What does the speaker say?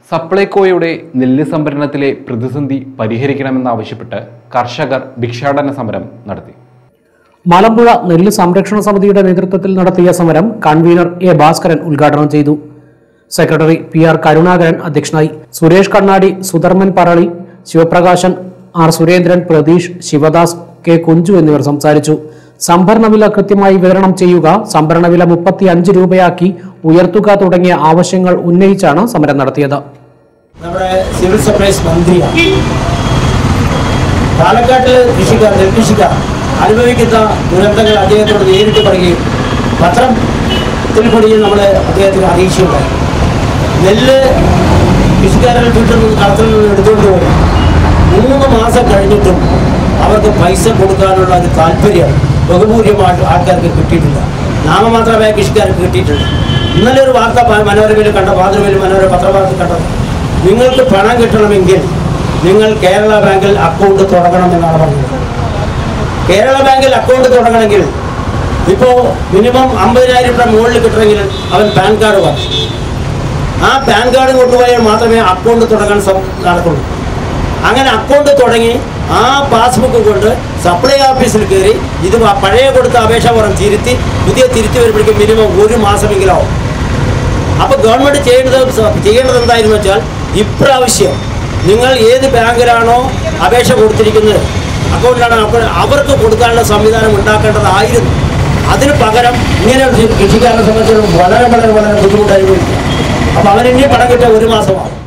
സപ്ലൈകോയുടെ നെല്ല് സംഭരണത്തിലെ പ്രതിസന്ധി പരിഹരിക്കണമെന്നാവശ്യപ്പെട്ട് കർഷകർ ഭിക്ഷാടന സമരം നടത്തി. മലമ്പുഴ നെല്ല് സംരക്ഷണ സമിതിയുടെ നേതൃത്വത്തിൽ നടത്തിയ സമരം കൺവീനർ എ ഭാസ്കരൻ ഉദ്ഘാടനം ചെയ്തു. സെക്രട്ടറി PR കരുണാകരൻ അധ്യക്ഷനായി. സുരേഷ് കണ്ണാടി, സുധർമ്മൻ പറളി, ശിവപ്രകാശൻ, R സുരേന്ദ്രൻ, പ്രതീഷ്, ശിവദാസ്, K കുഞ്ചു എന്നിവർ സംസാരിച്ചു. സംഭരണ വില കൃത്യമായി വിതരണം ചെയ്യുക, സംഭരണ വില 35 രൂപയാക്കി ഉയർത്തുക തുടങ്ങിയ ആവശ്യങ്ങൾ ഉന്നയിച്ചാണ് സമരം നടത്തിയത്. നമ്മുടെ സിവിൽ സപ്ലൈസ് മന്ത്രിയാണ്. പാലക്കാട്ടിലെ നെൽകൃഷിക്കാർ അനുഭവിക്കുന്ന ദുരന്തങ്ങൾ അദ്ദേഹത്തോട് നേരിട്ട് പറയുകയും പത്രത്തിൽ കൂടിയും നമ്മൾ അദ്ദേഹത്തിന് അറിയിക്കുകയുണ്ടായി. നെല്ല് കൃഷിക്കാരുടെ വീട്ടിൽ നിന്ന് കളത്തിൽ നിന്ന് എടുത്തുകൊണ്ട് പോയി 3 മാസം കഴിഞ്ഞിട്ടും അവർക്ക് പൈസ കൊടുക്കാനുള്ള ഒരു താല്പര്യം ബഹുഭൂരിപക്ഷം ആൾക്കാർക്ക് കിട്ടിയിട്ടില്ല. നാമമാത്രമായ കൃഷിക്കാർക്ക് കിട്ടിയിട്ടുണ്ട്. ഇന്നലെ ഒരു വാർത്ത മനോരമയിൽ കണ്ട, മാതൃഭൂമിയിൽ മനോരമ പത്രവാർത്ത കണ്ടത്, നിങ്ങൾക്ക് പണം കിട്ടണമെങ്കിൽ നിങ്ങൾ കേരള ബാങ്കിൽ അക്കൗണ്ട് തുടങ്ങണമെന്നാണ് പറഞ്ഞത്. കേരള ബാങ്കിൽ അക്കൗണ്ട് തുടങ്ങണമെങ്കിൽ ഇപ്പോൾ മിനിമം 50,000 രൂപ മുകളിൽ കിട്ടണമെങ്കിൽ അവൻ പാൻ കാർഡ് വേണം. ആ പാൻ കാർഡ് കൊണ്ടുപോയാൽ മാത്രമേ അക്കൗണ്ട് തുടങ്ങാൻ നടക്കുള്ളൂ. അങ്ങനെ അക്കൗണ്ട് തുടങ്ങി ആ പാസ്ബുക്ക് കൊണ്ട് സപ്ലൈ ഓഫീസിൽ കയറി ഇത് പഴയ കൊടുത്ത അപേക്ഷ പുറം പുതിയ തിരുത്തി വരുമ്പോഴേക്കും മിനിമം 1 മാസമെങ്കിലും ആവും. അപ്പോൾ ഗവൺമെൻറ് ചെയ്യേണ്ടത് എന്തായിരുന്നു വെച്ചാൽ, ഇപ്രാവശ്യം നിങ്ങൾ ഏത് ബാങ്കിലാണോ അപേക്ഷ കൊടുത്തിരിക്കുന്നത്, അക്കൗണ്ടിലാണോ അവർക്ക് കൊടുക്കാനുള്ള സംവിധാനം ഉണ്ടാക്കേണ്ടതായിരുന്നു. അതിന് പകരം ഇങ്ങനെ കൃഷിക്കാരനെ സംബന്ധിച്ചിടത്തോളം വളരെ ബുദ്ധിമുട്ടായിരിക്കും. അപ്പോൾ അവരിനി പണം കിട്ടിയ 1 മാസമാണ്.